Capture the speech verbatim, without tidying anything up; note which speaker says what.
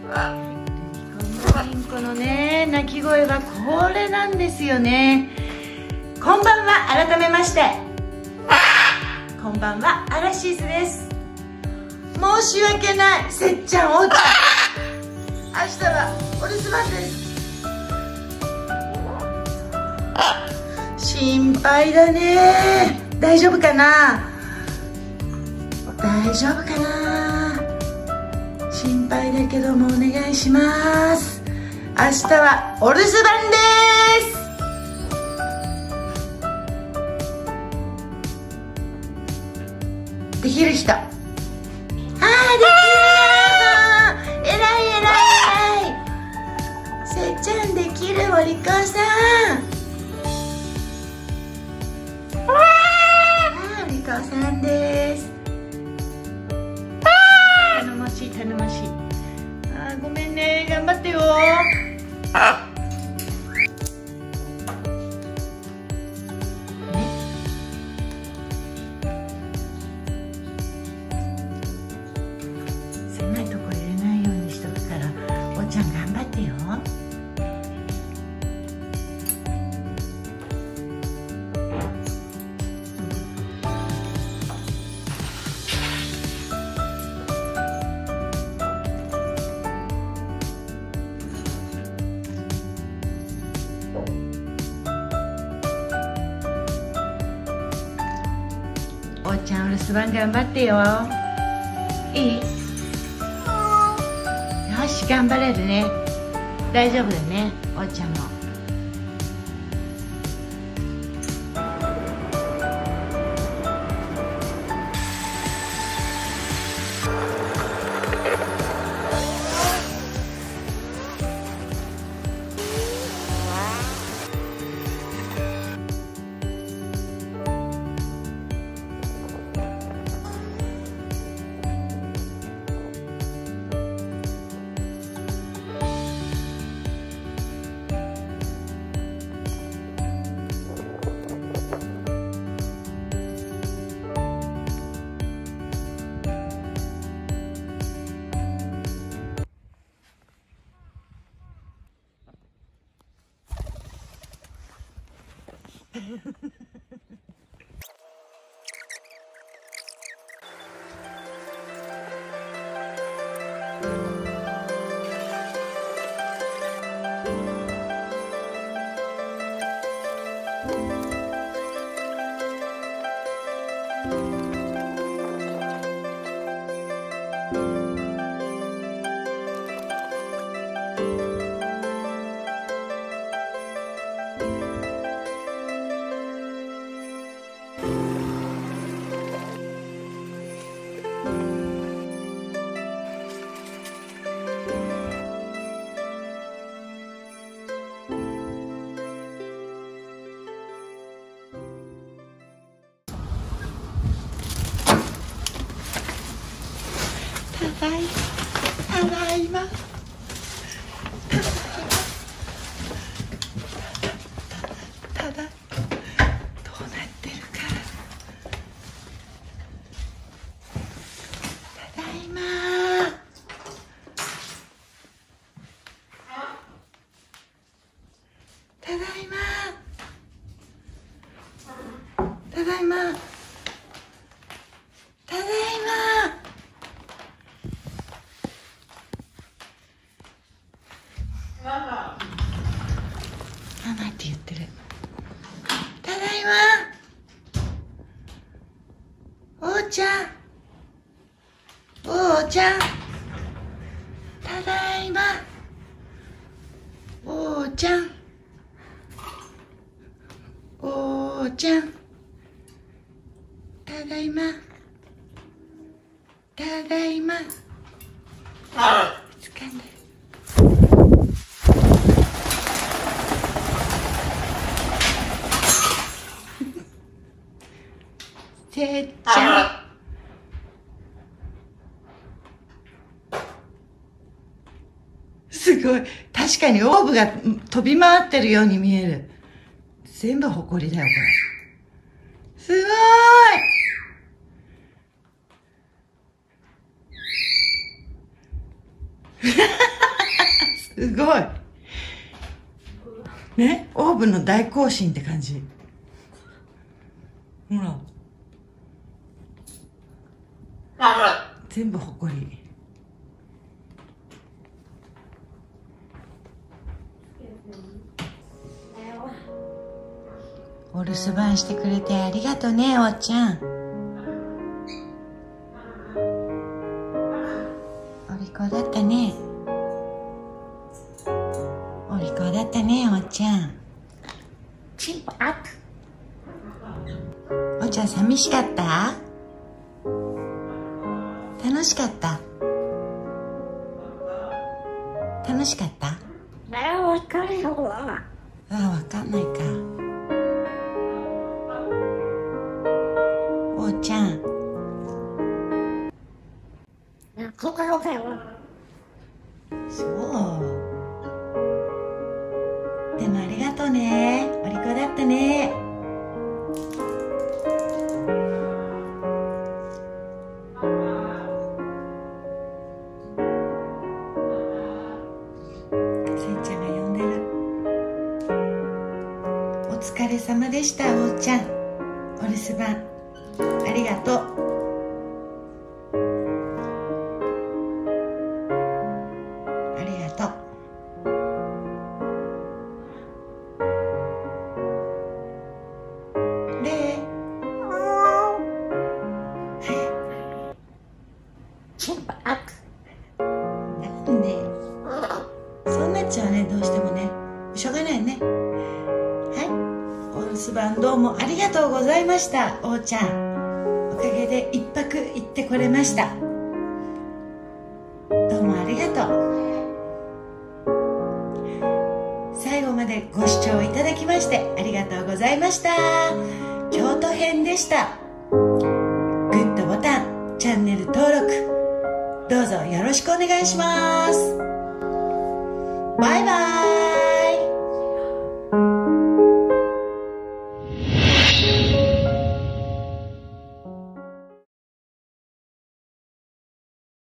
Speaker 1: のインコのね鳴き声はこれなんですよね。こんばんは。改めましてこんばんは、アラシーズです。申し訳ない、せっちゃん、おうちゃん、明日はお留守番です。心配だね。大丈夫かな、大丈夫かな、心配だけどもお願いします。明日はお留守番です。できる人、あー、できる、えらいえらいえらい、せっちゃんできる、お利口さん、お利口さんです。頼もしい頼もしい。あー、ごめんね、頑張ってよ。狭いとこ入れないようにしとくから、おーちゃん頑張ってよ。おーちゃん、お留守番頑張ってよ。いい？よし、頑張れるね。大丈夫だね、おーちゃんも。ただいただいまただ、どうなってるか、ただいまただいまただいまただいまママって言ってる。ただいま、おーちゃん、おーちゃん、ただいま、おーちゃん、おーちゃん、ただいま、ただいま、つかんでる。せっちゃん、すごい、確かにオーブが飛び回ってるように見える。全部ホコリだよこれ。すごーいすごいね、オーブンの大行進って感じ。ほら全部ほこり。お留守番してくれてありがとね、おっちゃん。お利口だったね。お利口だったね、おっちゃん。チンポアップ。おっちゃん寂しかった？楽しかった？楽しかった？ああ、わかんないか。おーちゃん。そう。でもありがとうね。お利口だったね。お疲れ様でした、おーちゃん。お留守番ありがとう。ありがとう。でなんでそうなっちゃうね、どうしてもね。しょうがないね。お留守番どうもありがとうございました、おーちゃん。おかげで一泊行ってこれました。どうもありがとう。最後までご視聴いただきましてありがとうございました。京都編でした。グッドボタン、チャンネル登録どうぞよろしくお願いします。バイバイ。